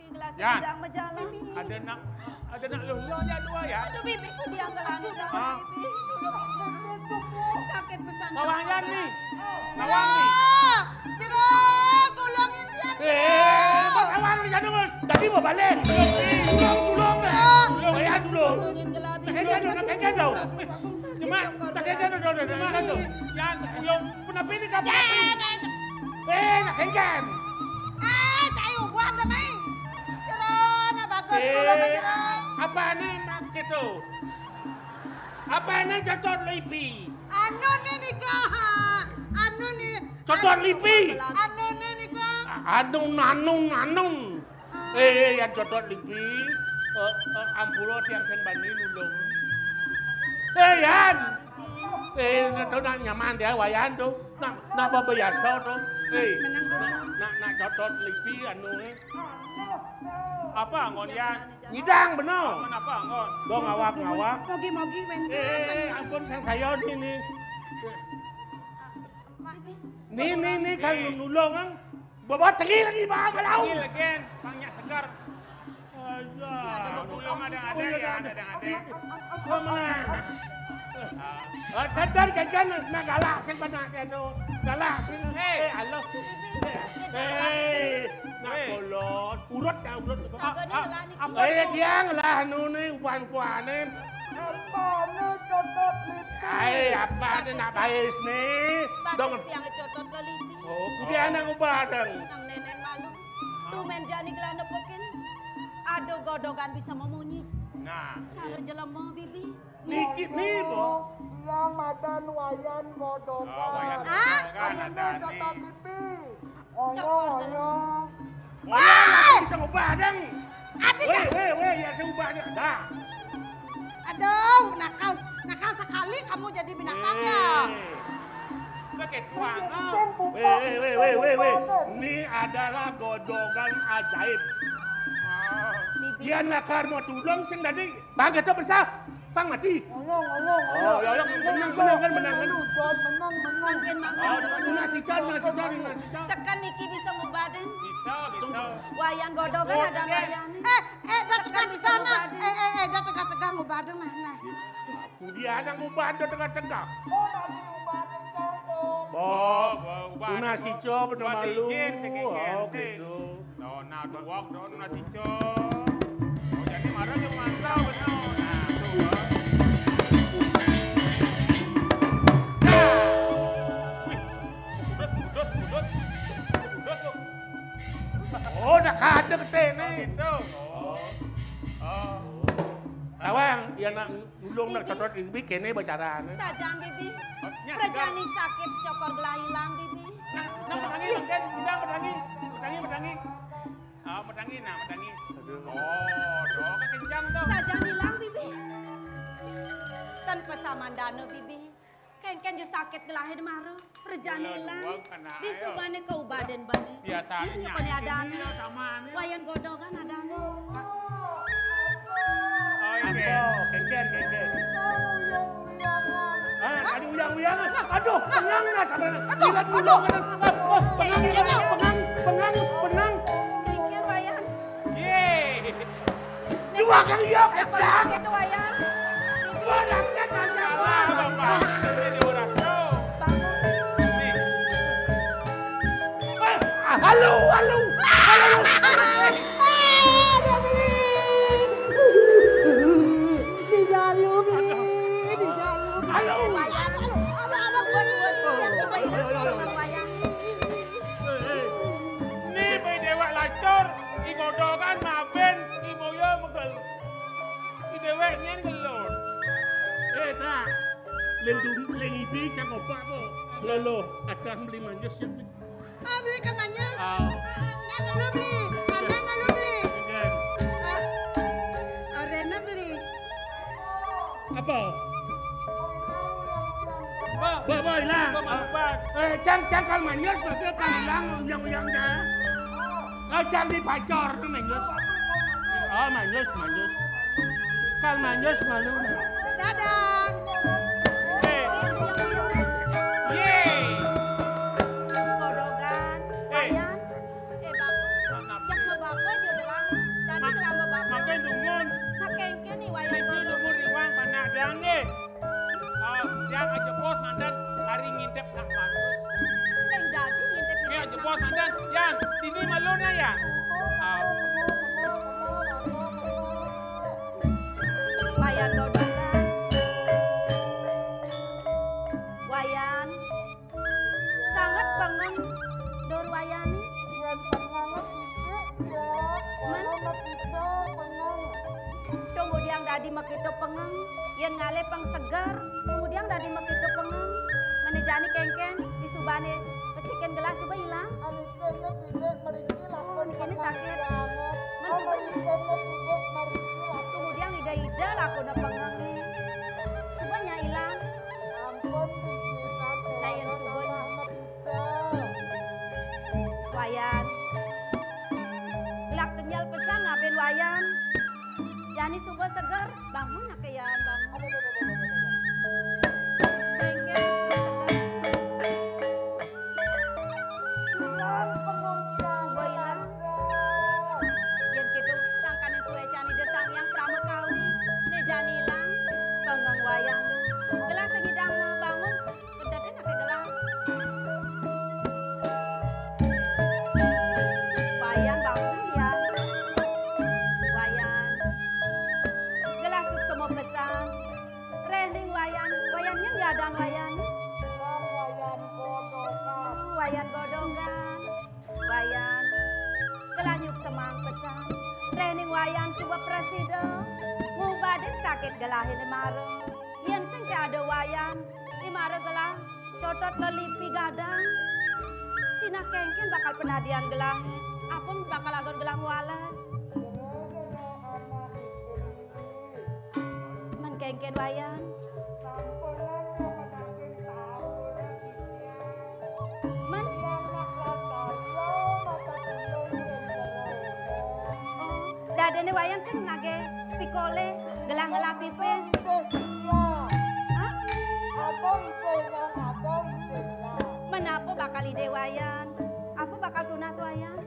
gelas Yan. sedang berjalan. Ada nak luluhnya dua ya. Aduh bibi kok dia ke langit jangan bibi. Sakit pesan. Nawang Yan nih. Nawang nih. Jero, tolongin Yan. Nawang nih jangan tadi mau balik. Tulung ya. Tulung ya tulung. Tolongin gelabi. Nak kengken tau. Cuma nak kengken tau. Yan, yung penapi ni kamu. Nak kengken. Chạy uban dah mai. Jero, nak bagus tolong Jero. Apa ni mak gitu? Apa ni cocok lipi? Anu ni nikah. Anu ni. Cocok lipi? Anu ni nikah. Anung. Yang cocok lipi. Ampulo tiang sen bani nulung. Yan. Tahu nak nyaman dia wayan tu. Nak biasa tu. Nak cocok lipi anu ni. Apa ngon Yan? Ngidang benar. Kenapa ngon? Dong ngawak. Mogi-mogi men. Ampun sang saya ni. Ni kan nulung kan. Bawa tegi lagi bawa balau. Tegi lagi, banyak segar. Nulung ada ya, ada. Tadar kan nak galak sing benak tu. Galak sing. Aloh. Nak kolot. Urut. Tiang lah anu ni uban-uban ni. Apa ni nak bais ni? Dong yang cotot ke lipi. Oh, kudia anak ubadang. Nang nenek malu. Tu men jani gelah nepokin. Aduh godogan bisa memunyi. Nah, Cara jelema bibi. Dikit ni bo. Yang madan wayan godogan. Ada Cocok ni. lipi. Ongong. Wah, bisa ubadang. Adiknya. Weh, ya seubadang. Dah. Aduh, nakal sekali kamu jadi binatangnya. Pakai tuang. Weh. Ini adalah godogan ajaib. Dia nakar mau tulung sing tadi. Bang kata besar. Bang mati. Ongong. Oh, ya menang. Makin mangkin. Nasi can. Sekan Niki bisa mubadan. Bisa. Wayan godogan ada wayan. Dah tegak-tegak. Dah tegak-tegak mubadan mana? Dia anak ubadang tengah-tengah. Nasi co benar malu. Oh, gitu. Nah, duak nasi co. Oh, jadi marah yang mantau benar. Oh, dah kada keteh ni. Gitu. Tawang, yang nak nulung nak cocok ini kene bicara. Sajang bibi. Perjani sakit cokor belah hilang bibi. Nak medangi, kan? Medangi. Medangi. Oh, doa kencang tu. Sajang hilang bibi. Tanpa samandana bibi. Ken je sakit gelahir maru. Perjani hilang. Di subane kau badan bani. Biasanya. Ini ada sama ni. wayan godogan ada anu. Ken. Ada uyang-uyang. Aduh, pengang dah sama. Gila dulu kan. Pengang. Ken wayan. Yeay. Dua kali ya kencang. Itu wayan. Dua rakyat ada. Bapak. Ini orang tu. Halo. Di jalur. Halo. Ni bai dewek lacur, i godogan maben, i moyo megel. I dewek nyen gelur. Tak. Leng ibi cang opak po. Lolo, akan beli manjus yang ni. Beli ke mana? Nana beli. Rena beli. Apa? Boy lah. Cang kal manjus masih kan hilang uyang dah. Cang di pacor tu manjus. Oh manjus. Kal manjus malu. Dadah. Godogan, wayan. Bapak. Jak mau bapak je dalam. Yang, ini malu na ya? Wayan godongan. Wayan. Sangat pengen dor wayan. Yang pengen isik ya. Man. Kemudian dadi makito pengeng, yen ngale pang segar, kemudian dadi makito pengeng, menejani kengken di subane, peciken gelas suba hilang. Alikenya tidak meriki lakon Ini sakit. Man Man, alikenya tidak meriki lakon. kemudian ida laku na pengengi, subanya hilang. Ampun pikiran. Layan subanya. Tidak. Wayan, gelak kenyal pesan ngapain wayan? Yani suba segar, bangun nak keyan bangun. Kengken, Hilang penunggang Boilan. yen kitu sangkanin suwe cani desang yang pramekawi, nejani hilang, pengang wayang. Gelas segidang mau bangun, kedatnya nak gelas. Wayan bangun ya. Wayan. Gelas suk semua pesan. Rending wayan, wayannya nyadan wayan. Wayan godongan. Wayan. Gelanyuk semang pesan. Rending wayan sebuah presiden. Ngubadin sakit gelahin imaro. Yen sing ada wayan. Imaro gelah. Cotot lelipi gadang. Sina kengken bakal penadian gelahin. Apun bakal agon gelang walas. Man kengken wayan. Man, dadene wayan sing nage pikole gelang-gelang pipes. Hah? Menapa bakal ide wayan? Apa bakal tunas wayan?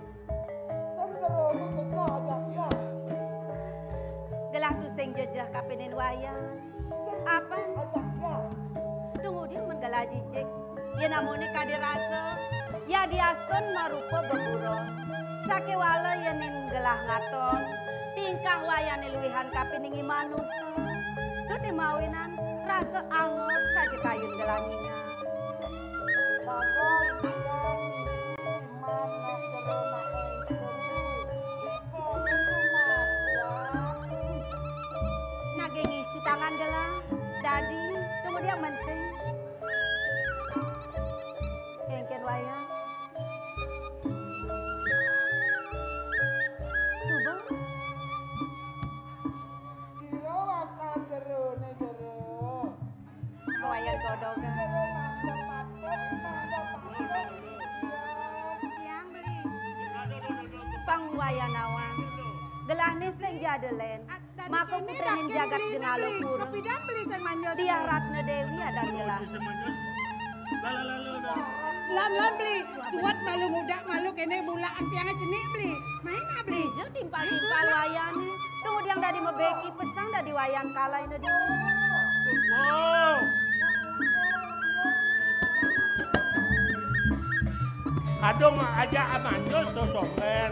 Gelang tu sing jejah kapenen wayan. Apa? Tunggu dia menggala jijik. Ya namanya kadirasa. Ya diaston marupa beburon. Sake wala yenin gelah ngaton. Tingkah wayane luwihan kapeningi manusia. Tuti mawinan rasa angot saja kayun gelanginya. Nage ngisi tangan gelah. Dadi, kemudian mensing. Kengken wayang. Subuh. Wayang godongan. Yang beli. Pang wayanawa. Gelah ni sing jadelen. Maka putrenin jagat jengalo pura. Kapidang beli sen manjos. Dia Ratna Dewi ada gelah. Lan beli. Suat malu muda malu kene bulaan piangnya jenik beli. Main apa beli? Ijo timpal-timpal wayane. Kemudian dari mebeki pesan dari wayan kalai na di. Wow. Adong aja amandos sosokan.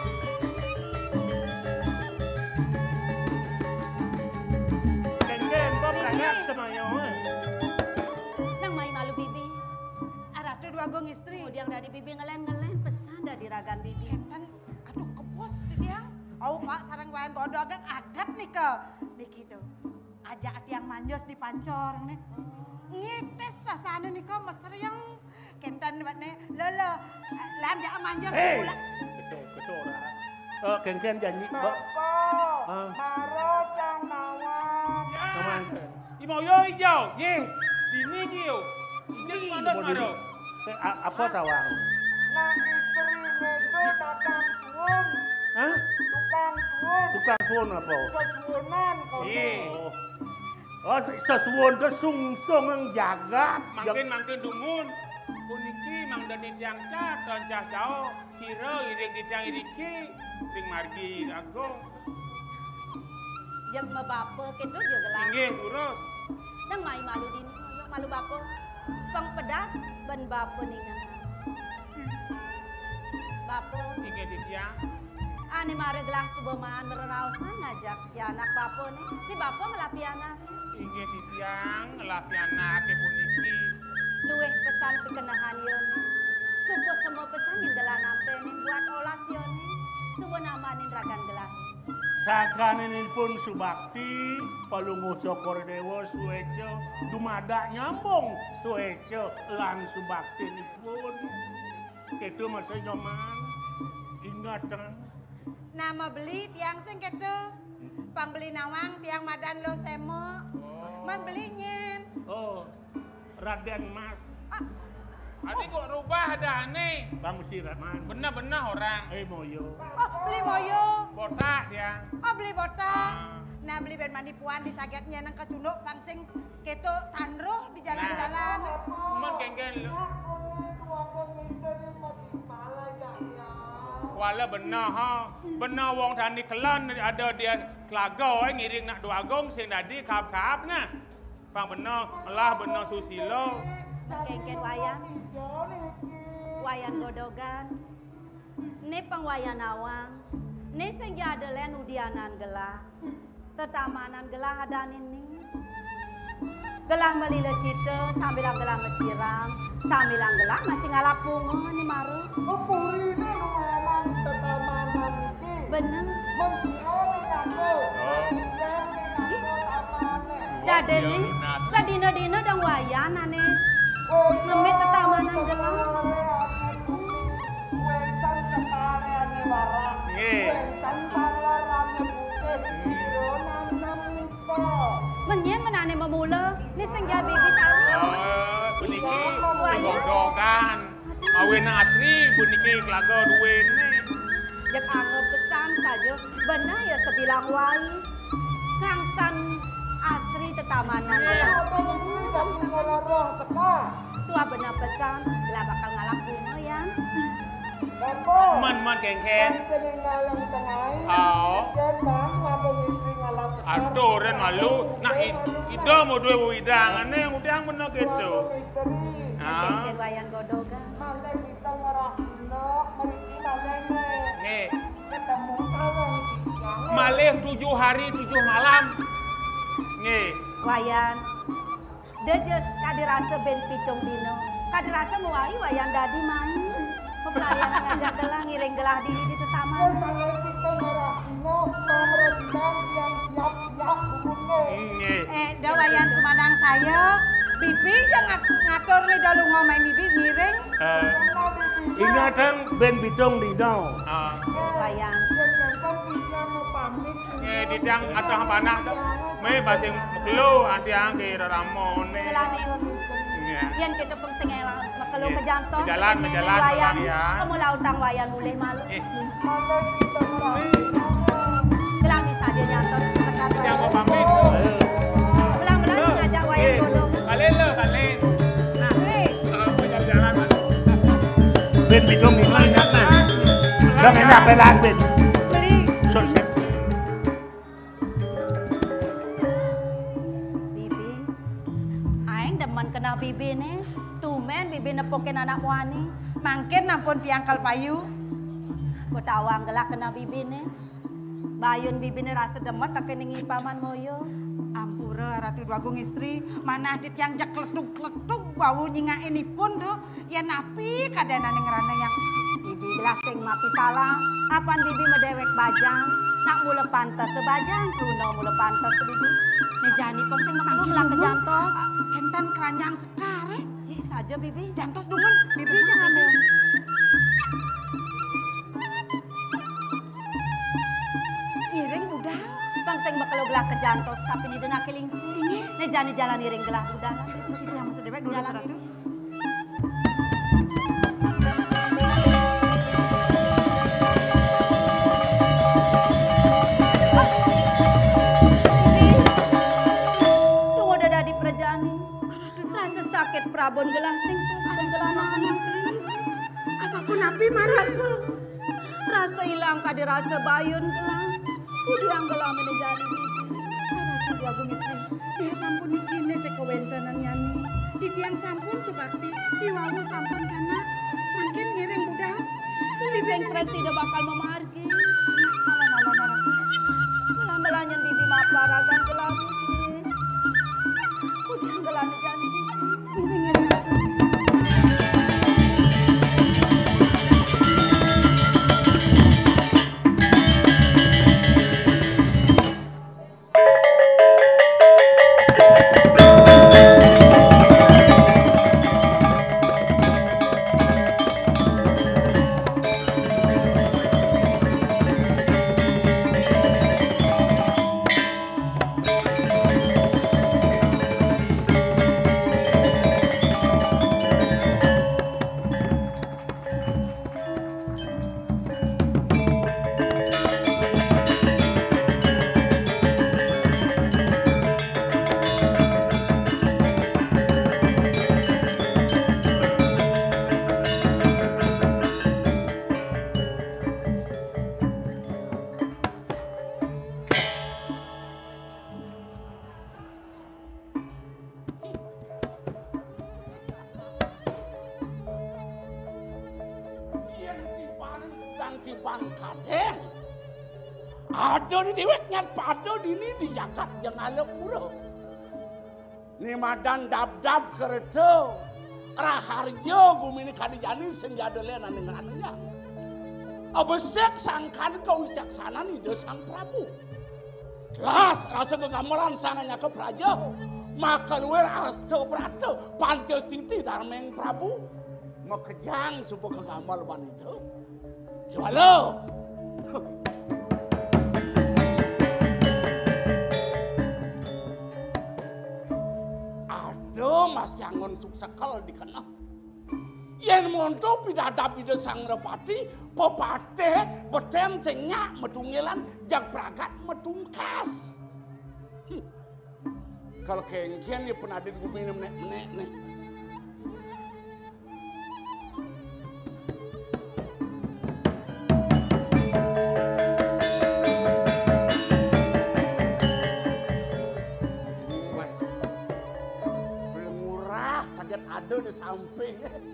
Kengken kok banyak semuanya. Nang mai malu bibi. Aratu dua gong istri. Kemudian dari bibi ngelen-ngelen pesan dari ragan bibi. Dan aduh kepos tiang. Oh pak sarang wayan bodoh agak nih ke. Begitu. Ajak tiang manjos di pancor nih. Ngites sasana nih kok meseriang. Kentan nih lolo. Lam jangan manjos. Hei, betul. Kengken janji. Maro cang mawang. Kaman. Imoyo hijau. Ye, dini jiu. Ini mandos maro. Apa tawang? Nah istri itu datang suun. Hah? Tukang suun. Tukang suwon apa? Sesuunan kau. Oh, sesuwon ke sungsung yang jagat. Mangkin dumun. Puniki mang dadi tiang cat, tancah cao, sira iring di tiang iriki, ring margi agung. Jeng mabapa keto je gelah. Inggih urus. Nang mai malu din. Malu bapa. Pang pedas ban bapa ningan. papo. Inge di tiang. Ane mare gelas sebemaan mererausan ngajak ya anak papo nih. Di bapo ngelapi anak. Inge di tiang ngelapi anak ke puniki. Luweh pesan pekenahan yoni. Support semua pesan yang gelah nampenin buat olas yoni. Subuh namanin ragan gelah. Sakaninipun Subakti, Palunguh Cokordewo Sueco, dumada nyambung Sueco lan Subakti nipun. Itu masa nyoman, ingatan. Nama beli tiang sing kedo. Pang beli nawang tiang madan lo semo. Man beli nyen. Oh, Raden Mas, Adik kok rubah ada aneh. Bang Siraman. Bener-bener orang. Moyo. Oh beli moyo. Botak dia. Oh beli botak. Nah beli ben mandi puan di sagetnya nang kecunduk pangsing keto tanruh di jalan-jalan. Mon genggen lu. Tua penginteri mau dipala ya. Wala bener ha. Bener wong tani kelon ada dia kelago ngiring nak dua gong sing dadi kap-kap nah. Pang bener, malah bener susilo. Mengkengken wayan. Wayan godogan. Ini pengwayan awang. Ini sing jadelen udianan gelah. Tetamanan gelah adan ini. Gelah melile cite sambilang gelah mesiram. Sambilang gelah masih ngalap bunga nih maru. Purine lumayan tetamanan iki. Bener. Membioni aku. Dade nih. Sadina-dina dang wayan ane. Ngemit tetamanan gelah. Wentan sekare ane warang. Nggih. Wentan palarane bukit. Ironan namiko. Menyen menane memula. Ini sing jabi sari. Puniki godokan. Awena asri puniki kelago duwene. Jak anggap pesan saja. Benar ya sebilang wai. Kangsan asri tetamanan gelah. Apa begini dan segala roh teka. Tua benar pesan, gelah bakal ngalap bunga ya. Lepo. Man genggen. Sering ngalang tengah. Oh. Dan bang ngabung istri ngalang sekar. Aduh, dan malu. Nak ida mau dua widang, aneh udang bener gitu. Istri. Kengken wayan godogan. Malek kita ngerah dino. Meriki malek Nih, ketemu kawan. malih 7 hari 7 malam. Nih, Wayan. Dejes kadirasa ben pitung dino. Kadirasa muai wayan dadi main. Pelarian ngajak gelah ngiring gelah diri di tetaman. Malek kita ngerah dino. Pemerintah yang siap-siap hukumnya. nih. Dawayan semanang saya. Bibi jangan ngatur nih dalu ngomai bibi miring. Ingatan Ben Bitung Dino. Wayan. Nih, di tiang atau panah tuh. Me basing kelu anti angke ramone. Gelah nih. Iya. Yang kita pengsengela makelu Iya. ke jantos. Jalan, bikin jalan, meme wayan. ya. Kamu lautang wayan boleh malu. Malek kita ngerah dino. Gelah bisa dia nyantos tekan Yang mau wayan. pamit. Belang-belang ngajak wayan godong. Kalian lo, kalian. Nah, kalau jalan-jalan, Pak. Ben Bitung Dino ingatan. Udah enak pelan Ben. Beli. Sosep. Bibi. Aing demen kenal bibi nih. Tumen bibi nepokin anak muani. Mangkin nampun tiangkal payu. Betawang gelah kenal bibi nih. Bayun bibi nih rasa demet tak keningi paman moyo. Ampura Ratu Dwagung istri, mana adit yang jak kletuk-kletuk bau nyinga ini pun tuh. Ya napi kadana ngerana yang Bibi gelas sing mapi salah. Apan bibi medewek bajang. Nak mula pantas sebajang. Truno mula pantas bibi. Nih jani pong sing maklu melang ke jantos. kentan keranjang sekare. Ih saja bibi. Jantos dumun, bibi jangan deh. Miring udah. Pang sing bakal gelah ke jantos. Kapin di dena kelingsi. Nih jani jalan iring gelah udah. Itu yang mesti dewek dulu Jalan Ratu. Tunggu dada di perjani. Rasa sakit prabon gelah sing. Prabon gelah makan istri. Asapun napi marah. Rasa hilang kadi rasa bayun gelah. Udiang gelah menejani bibi. Ratu Dwagung istri, dia sampun ikine te kewentanan nyani. Di tiang sampun sebakti, di wawu sampun kana. Mungkin ngiring budal. Tulis sing presiden bakal memargi. Melanyan bibi maparagan gelap. Udah gelap janji. Ada di dewek nyat pada dini di jagat jangan lepura. Ni madan dab-dab kereta. Raharjo gumini kadijani senjada lena nengannya. Abesek sangkan kau wicaksana ni de sang Prabu. Kelas rasa kegamaran sananya ke praja. Maka luar asta berata pancas titi darmeng Prabu. Makejang supaya kegamal wanita. Jawalo. Mas jangan suksekal dikena. Yen monto pidadapi de sang repati, pepatih beten senyak medungelan jak pragat medungkas. Kalau kengkian dia pernah di gumine menek-menek nih. Ada di samping.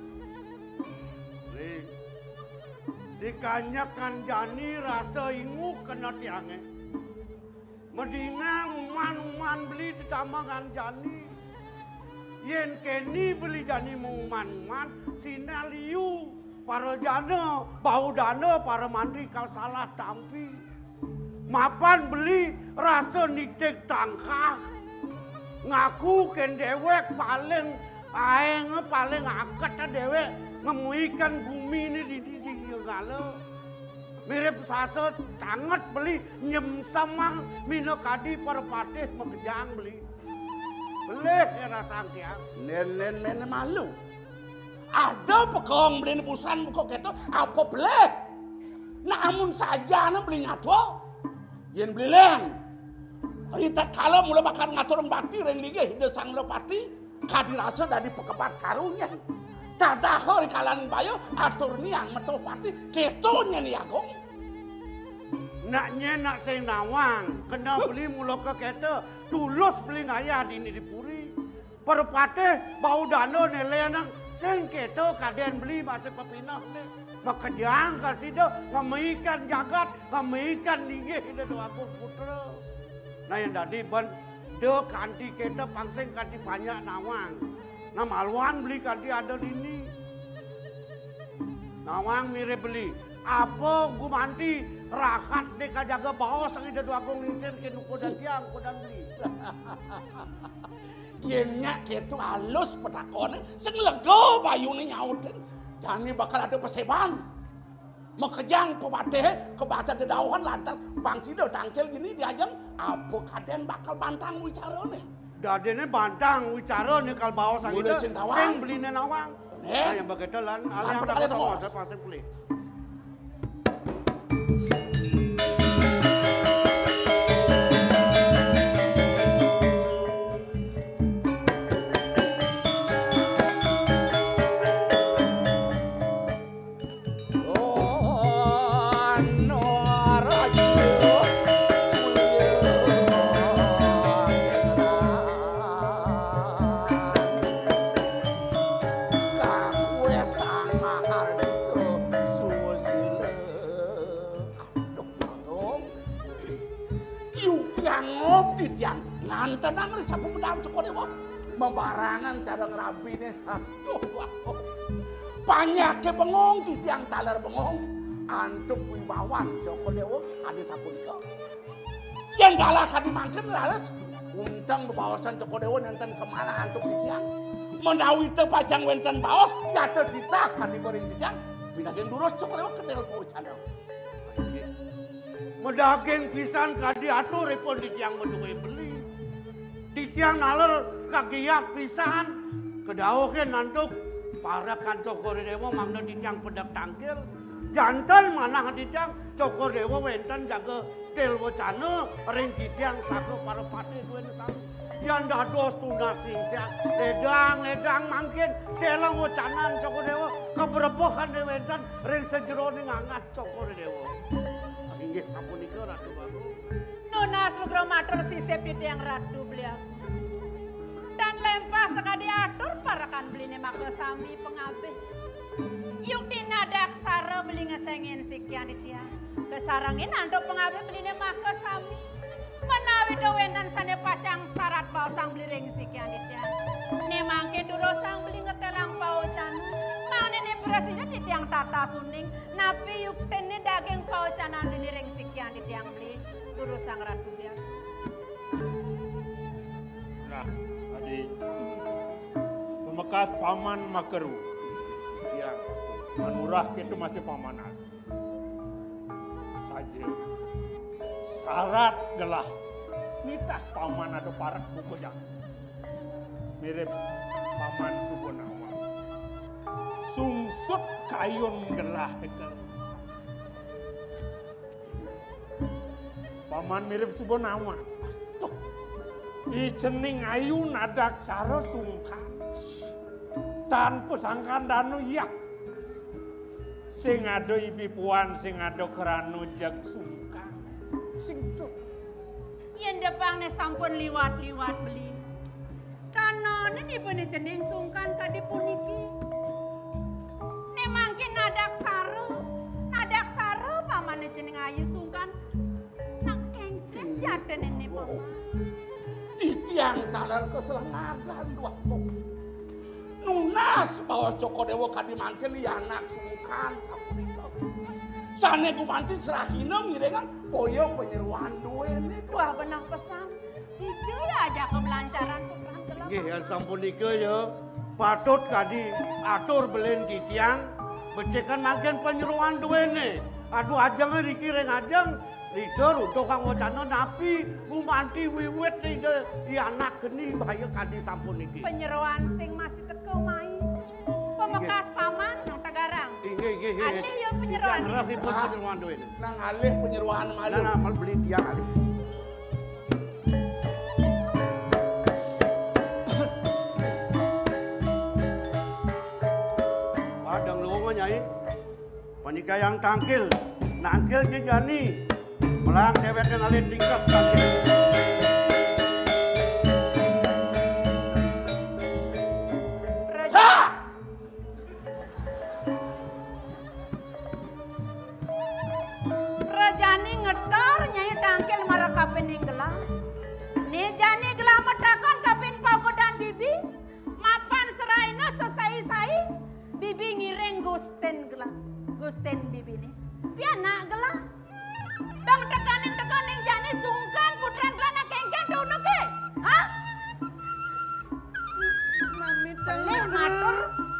Dikanyakan jani rasa ingu kena tiangnya. Medina uman beli di tamangan jani. Yen keni beli jani uman sinaliu para jana bau dana para mandri kal salah tampi. Mapan beli rasa nitik tangkah. Ngaku ken dewek paling aeng paling akad dewek ngemuikan bumi ini di galo. Mirip sasa sangat beli nyemsamang mino kadi perpatih mekejang beli. Beleh rasa tiang. Nen malu. Ada pekong beli busan buka keto apa beleh. Namun saja na beli ngato. Yen beli len. Rita kalau mulai bakar ngatur mbati reng ligeh de sang lepati. Kadirasa dari pekebat karunya. Tadahor kalan bayo atur niang metu pati ketonya nih agong. Naknya nak sing nawang kena beli mula ke keta tulus beli ngayah dini dipuri. Perpatih bau dano nelenang sing keta kaden beli masih pepinah nih. Maka jangan kasih do ngemikan jagat ngemikan dingin ide doa putra. Nah yang tadi ban de kanti kita pangseng kanti banyak nawang. Nah maluan beli kanti ada dini. Nawang mirip beli. Apa gumanti rakat deka jaga bawa sang ida dua gong lingsir ke nuko dan tiang kodan beli. Yenyak itu halus petakone sing lego bayune nyautin. Jani bakal ada perseban. Mekejang pepatih ke bahasa dedauhan lantas bang sido tangkil gini diajeng apa kaden bakal bantang wicarane. Dadene bantang wicarane kal bawa sang ida sing beline nawang. Nah yang begitu lan aliang tak tahu ada pasang beli. Kakue sang mahar itu Cukup titiang ngantenan sapu medang Cokodewo. Membarangan cara ngerabine satu. Banyak bengong titiang taler bengong. Antuk wibawan Cokodewo ada sapunika. Yang dalah kadi mangken laras. Untang bawasan Cokodewo nenten kemana antuk titiang. Menawi teu pajang wenten baos ya teu ditah kadi beuring titiang. Pinageng durus Cokodewo ketel bocana. Medageng pisan kadi atur ipun titiang meduwe beli. Titiang naler kagiyak pisan. Kedawukeun nantuk para kan Cokodewo mangda titiang pedak tangkil. Janten manah titiang Cokodewo wenten jaga tel wacana ring titiang saha para pati duwe sami. Yang dados tunas titiang ledang mangkin telang wacanan Cokodewo keberebohan wenten ring sejeroning angat Cokodewo. Inggih sapunika Ratu Bagong. Nunas lugra matur sisip titiang Ratu beliau. Dan lempah sekadi atur parakan beline maka sami pengabeh. Yuk dinadak sara beli ngesengin sikian titiang. Kesarangin ando pengabeh beline maka sami. Menawi dowenan sane pacang syarat bausang beli ring sikian titiang. Ne mangke durosang beli ngetelang paucana. Mau nene presiden titiang tata suning. Napi yuk tene daging paucana beli ring sikian titiang beli. Durosang Ratu biar. Nah, adik. Pemekas paman makeru. Yang manurah itu masih pamanan. Saja. Syarat gelah. Nitah paman ada parak buku yang mirip paman Subonawa. Sungsut kayun gelah dekel. Paman mirip Subonawa. Tuh. Icening ayu nadak saro sungkan. Tanpa sangkan danu yak. Sing ado ibi puan, sing ado keranu jag sungkan. Sing tuh. Yen depangne sampun liwat-liwat beli. Kanonen ibune cening sungkan kadi puniki. Ne mangke nadak saro pamane cening ayu sungkan. Nak kengken jaten ini paman. Titiang taler keselengagan dua pok. Nunas bahwa Cokodewo kadi mangken ya anak sungkan sapunika. Sane gumanti serahina ngirengan boyo penyeruan duene. Wah benang pesan. Ijo ya aja kebelancaran pukulan gelap. Nggih yen sapunika ya patut kadi atur belen titiang becekan mangken penyeruan duene. Aduh ajeng riki ring ajeng lider untuk kang wacana napi gumanti wiwit di anak geni bahaya kadi sampun iki. Penyeruan sing masih teko mai. Pemekas paman nang Tagarang. Nggih. Alih ya penyeruan. Rahipun penyeruan duene. Nang alih penyeruan malu. Nah, mal beli tiang alih. Padang luwung nyai. Panika yang tangkil, nangkil jejani. Melang deweknya nalih tingkas tangkil. Rajani ngetor nyai tangkil marah kapin gelang. Nih jani gelang metakon kapin pagodan bibi. Mapan seraina sesai-sai. Bibi ngiring gusten gelang. Gusten bibi nih. Piana gelang. Dang tekaning jani sungkan putran gelana kengken dono ke. Hah? Mami Pelih matur.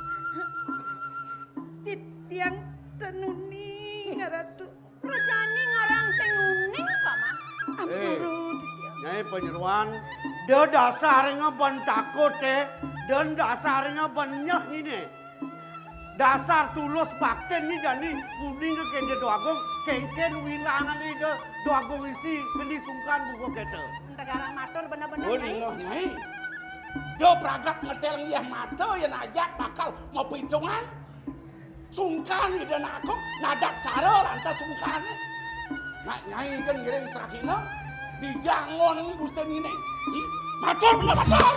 titiang tenuni Ratu. Rajani ngarang sing uning paman. Ampuru titiang. Nyai penyeruan, dia dasarnya ban takut dan dasarnya ban nyah ini. Dasar tulus bakten ni jani kuning ke kende doagung, kengken wilangan ni doagung isi keni sungkan buku kete. Tagarang matur bener-bener Oh nyai. ningoh nyai. Do pragat ngetel ngiyah mata yang ajak bakal mau pitungan. Sungkan dan aku nadak saro lantas sungkan. Nak nyai kan ngiring serahina dijangon ini gusten ini. Matur bener matur.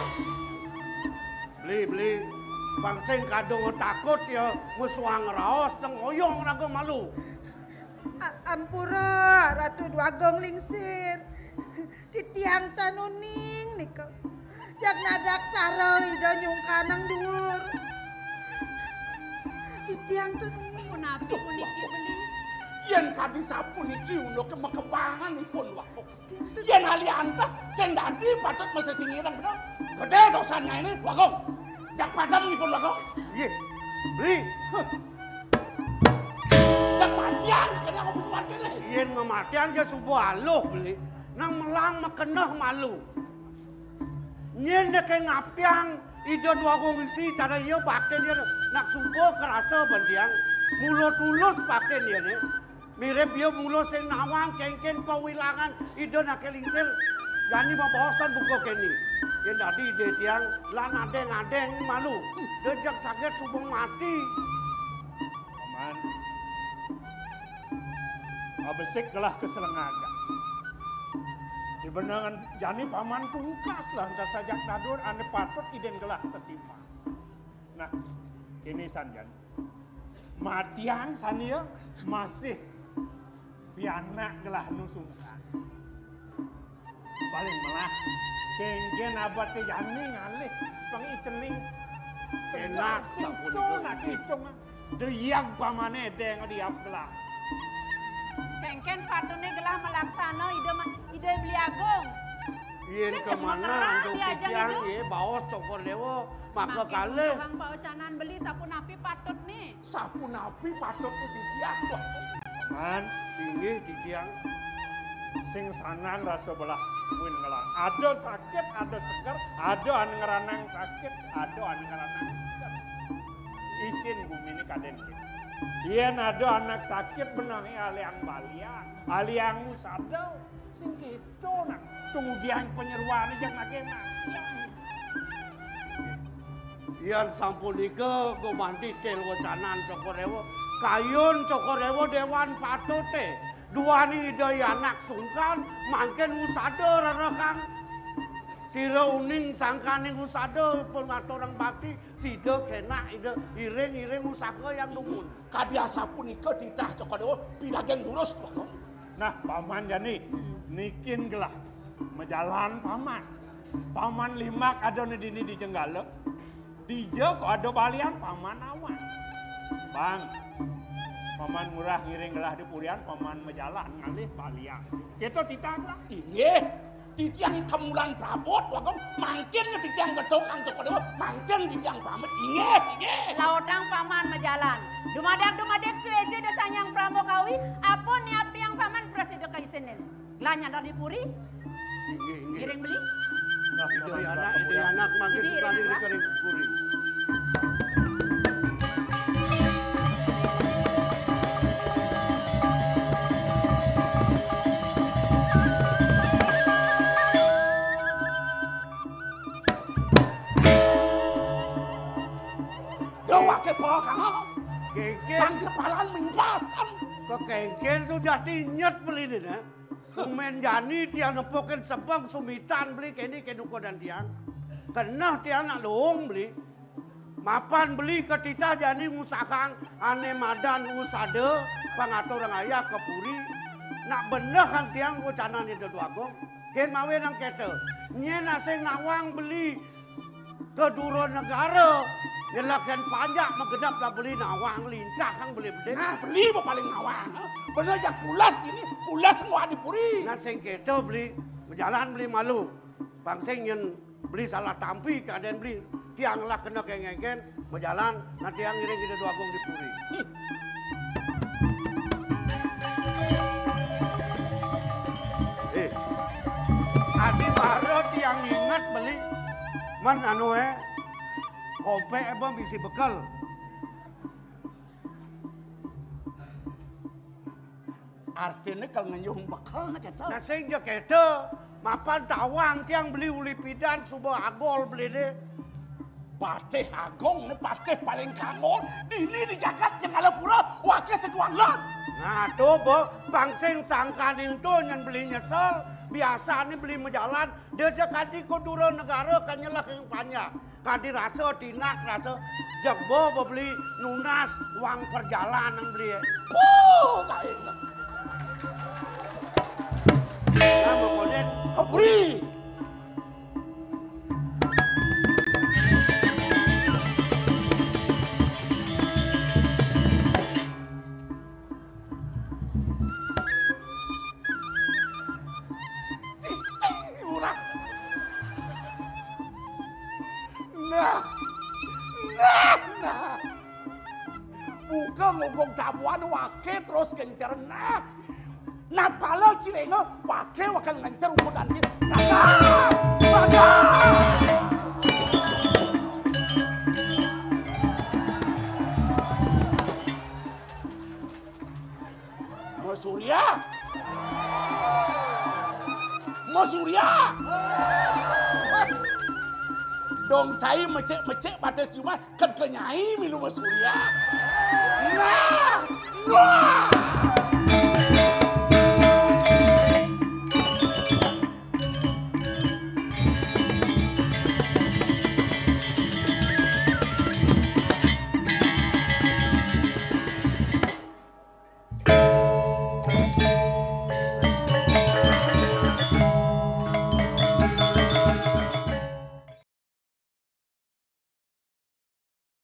Beli bangsing kadung takut ya musuang raos teng oyong raga malu. Ampura Ratu Dwagong lingsir. di tiang tanuning nika. Jak nadak sare ida nyungkanang dhuwur. Di tiang tanuning Punapi puniki beli. Yen kadi sapuniki ulo kemekebanganipun Wagong. Yen ali antas sing dadi patut mesti singirang bener. Gede dosanya ini Wagong. Jak padamipun Wagong. Nggih. Beli. Jak matian kena aku buat kene. Yen mematian ya subuh aluh beli. Nang melang makeneh malu. Nyen deke ngapiang ida dua kongsi cara iya pakai dia nak subuh kerasa bandiang. Mulo tulus pakai dia ne. Mirip dia mulo sing nawang kengken pawilangan ida nak kelingsir. Gani mabosan buka keni. Yen tadi ide tiang lan adeng-adeng malu. Dejak sakit subuh mati. Paman. Abesik gelah keselengaga. Dibenangan jani paman tungkas lah entar sajak nadur ane patut iden gelah tertimpa. Nah, kini sanjan. Matiang sania masih pianak gelah nusungkan. Paling malah kengken abad ke jani ngalih pengiceling. Enak sampun itu nak hitung. Deyang pamane deng diap gelah. Kengken patune gelah melaksana ide beli agung. Yen Sing kemana jemeng untuk diajang pikiran itu. ye bawa cokor dewa maka kali. Bang paucanan beli sapunapi patut nih. Sapunapi patut ditiang Wagong. Paman, Tinggi di tiang. sing sanang rasa belah win ngelang. Ada sakit, ada segar, ada anu ngeranang sakit, ada anu ngeranang segar. Isin bumi ini kaden kita. Yen ada anak sakit benahi aliang balian, aliang musadau. Sing gitu nak, kemudian penyeruan aja nak enak. Yan sampun ike gumanti tel wacanan cokor dewa. Kayun cokor dewa dewan patute. Dua ni ide anak sungkan mangken usada rerekang. Sira uning sangkaning usada pengaturang bakti sida kenak ide iring-iring usaha yang dumun. Kadi sapunika ditah cokor dewa pinageng durus Wagong. Nah, paman jani, nikin gelah mejalan paman. Paman limak ada di Jenggala. Dija kok ada balian paman awan. Bang, paman murah ngiring gelah di purian, paman mejalan ngalih balian. Kita titah gelah. Inggih, titiang kemulan prabot Wagong. Mangkin titiang gedokang cokor dewa, mangkin titiang pamit. Inggih. Lautang paman mejalan. Dumadak sueje desanyang pramokawi. Apun niapi yang paman presiden kaisenen. Lanya dari puri. Inggih. Giring beli. Nah, Ide anak makin Ide sekali anak. dikering kuri. Dewa ke kang. Kengken Bang sepalan mimpasan. kekengken sudah tinyet beli ini nah. Umen jani tiang nepoken sebang sumitan beli kini kenuko dan tiang. Kena tiang nak luung beli. Mapan beli ketita jani ngusakang ane madan usade pangatur orang ayah kepuri. Nak bener kan tiang ucanan itu dua gong. Ken mawe nang kete. Nyen asing nawang beli keduro negara. Nyelakan panjang megedap lah beli nawang lincah kang beli beli. Nah, beli apa paling ngawang. Bener jak pulas ini, pulas semua dipuri. Nah sing keto beli berjalan beli malu. Bang sing yen beli salah tampi keadaan beli tiang lah kena kengengken berjalan nanti yang ngiring kita dua gong dipuri. Adi baru tiang ingat beli man anu kope ebang bisi bekal. Artinya kalau ngenyung bekal nak kata. Nah sing je keto mapan tawang tiang beli uli pidan subuh agol beli deh. Patih agung ni patih paling kangon. Ini di jagat yang ala pura wakil sekuang lot. Nah tuh bo bangsing sangkaning tuh yang beli nyesel. Biasa nih beli menjalan. Dia je kadi koduro negara kan nyelah yang panjang. Kadi rasa tinak rasa jebo beli nunas uang perjalanan beli. Puh, kain. Nah pokoknya gonggong dabuan wake terus gencer nah. Nah kalau cilengo wake wakal ngencer ukuran cil. Jaga. Mas Surya. Dong saya mecek batas cuma kan kenyai minum Mas Surya. Nah.